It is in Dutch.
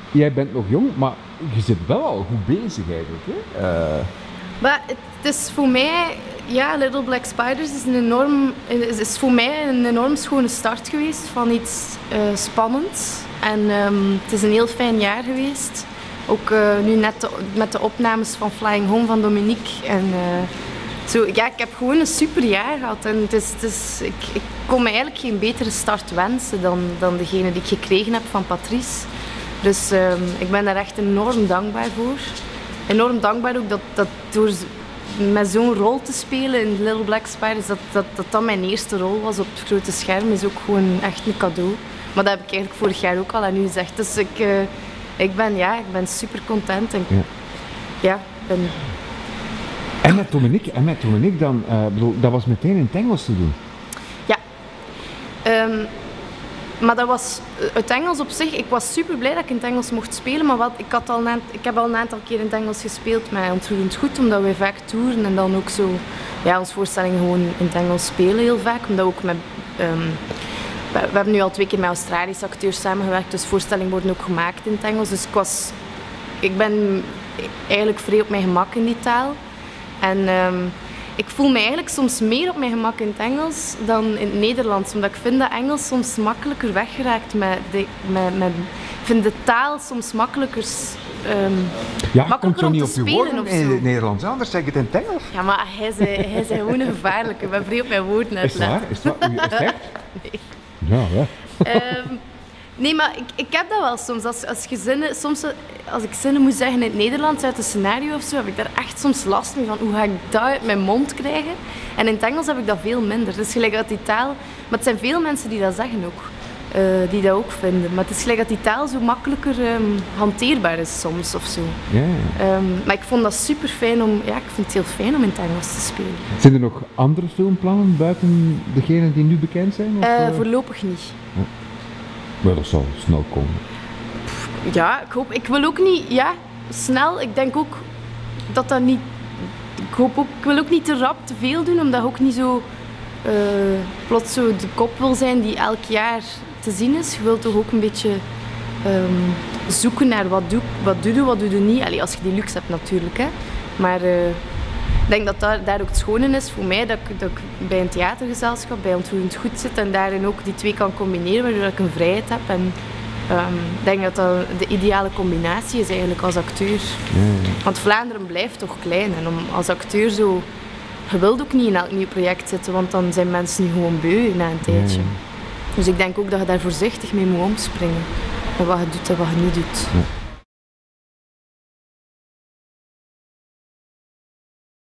jij bent nog jong, maar je zit wel al goed bezig eigenlijk. Hè? Maar het is voor mij, ja, Little Black Spiders is voor mij een enorm schone start geweest van iets spannends. En het is een heel fijn jaar geweest. Ook nu net met de opnames van Flying Home van Dominique. En, zo, ja, ik heb gewoon een super jaar gehad. En ik kon me eigenlijk geen betere start wensen dan degene die ik gekregen heb van Patrice. Dus ik ben daar echt enorm dankbaar voor. Enorm dankbaar ook dat door met zo'n rol te spelen in Little Black Spiders, dat mijn eerste rol was op het grote scherm, is ook gewoon echt een cadeau. Maar dat heb ik eigenlijk vorig jaar ook al aan u gezegd. Dus ik ben super content. En, ja, ben... En met Dominique dan, dat was meteen in het Engels te doen? Ja. Maar dat was het Engels op zich. Ik was super blij dat ik in het Engels mocht spelen, maar ik heb al een aantal keer in het Engels gespeeld met Ontroerend Goed, omdat wij vaak toeren en dan ook zo, ja, onze voorstellingen gewoon in het Engels spelen heel vaak. Omdat we ook we hebben nu al 2 keer met Australische acteurs samengewerkt, dus voorstellingen worden ook gemaakt in het Engels. Dus ik ben eigenlijk vrij op mijn gemak in die taal. En ik voel me eigenlijk soms meer op mijn gemak in het Engels dan in het Nederlands, omdat ik vind dat Engels soms makkelijker weggeraakt ik vind de taal soms makkelijker komt zo niet op je woorden of zo. in het Nederlands, anders zeg ik het in het Engels. Ja, maar hij is gewoon een gevaarlijke. Ik ben vrij op mijn woorden uitletten. Is dat waar? Is dat echt? Nee. Ja, ja. Nee, maar ik heb dat wel soms. Als ik zinnen moet zeggen in het Nederlands uit een scenario of zo, heb ik daar echt soms last mee van hoe ga ik dat uit mijn mond krijgen. En in het Engels heb ik dat veel minder. Dus gelijk uit die taal... Maar het zijn veel mensen die dat zeggen ook. Die dat ook vinden. Maar het is gelijk dat die taal zo makkelijker hanteerbaar is soms of zo. Ja. Maar ik vond dat super fijn om... Ja, ik vind het heel fijn om in het Engels te spelen. Zijn er nog andere filmplannen buiten degene die nu bekend zijn? Of, Voorlopig niet. Ja. Maar dat zal snel komen. Ja, ik wil ook niet, ja, snel. Ik denk ook dat niet. Ik wil ook niet te rap te veel doen, omdat ik ook niet zo plots zo de kop wil zijn die elk jaar te zien is. Je wilt toch ook een beetje zoeken naar wat doe je niet. Allee, als je die luxe hebt natuurlijk, hè. Maar ik denk dat daar ook het schone is voor mij, dat ik bij een theatergezelschap, bij Ontroerend Goed zit en daarin ook die twee kan combineren, waardoor ik een vrijheid heb. En ik denk dat dat de ideale combinatie is eigenlijk als acteur. Ja. Want Vlaanderen blijft toch klein en om als acteur zo... Je wilt ook niet in elk nieuw project zitten, want dan zijn mensen nu gewoon beu na een tijdje. Ja. Dus ik denk ook dat je daar voorzichtig mee moet omspringen. En wat je doet en wat je niet doet. Ja.